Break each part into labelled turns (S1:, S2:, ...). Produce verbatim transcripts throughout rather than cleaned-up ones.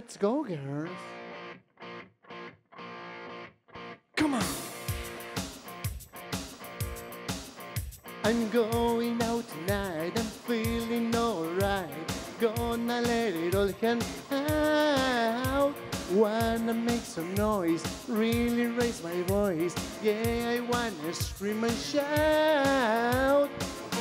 S1: Let's go, girls. Come on. I'm going out tonight, I'm feeling alright. Gonna let it all hang out. Wanna make some noise, really raise my voice. Yeah, I wanna scream and shout.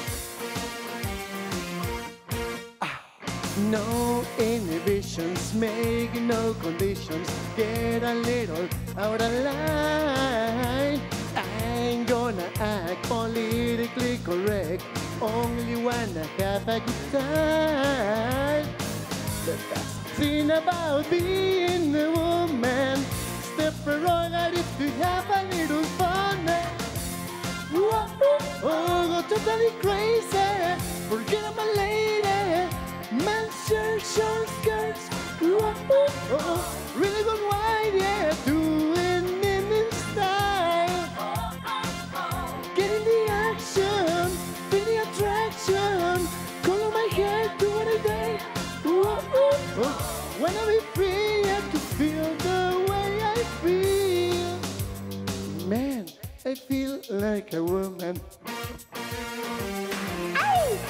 S1: Ah. No inhibitions, make no conditions. Get a little out of line. I ain't gonna act politically correct, only wanna have a good time. The best thing about being a woman is the prerogative to have a little fun. Whoa, oh, go totally crazy, forget I'm a lady. Men's shirt, short skirts, whoa, oh, really good wine, yeah, doing it in style. Getting the action, feel the attraction, color my hair, do what I day. Whoa, oh, oh. Wanna be free and to feel the way I feel. Man, I feel like a woman. Ow!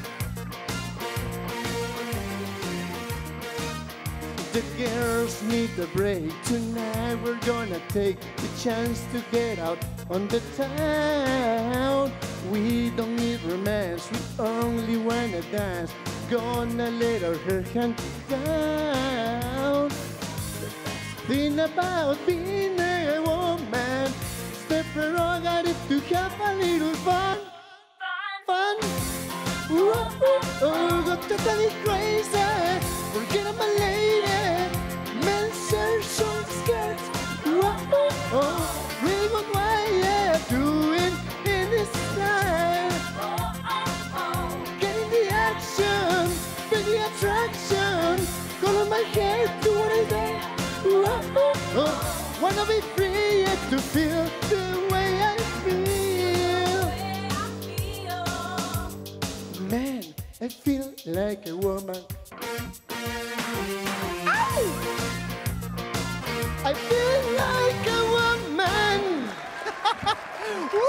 S1: The girls need a break. Tonight we're gonna take the chance to get out on the town. We don't need romance, we only wanna dance. Gonna let our hair hang down. The best thing about being a woman is the prerogative to have a little fun. Fun. Whoa, oh, oh, go totally crazy. Forget I'm a lady. Men's shirt, short skirts. Whoa, oh, oh, real good way, yeah, doing in this style. Getting the action, feel the attraction. Color my hair, do what I do. Whoa, oh, oh, wanna be free and to feel the way I feel. Man, I feel like a woman. Ow! I feel like a woman.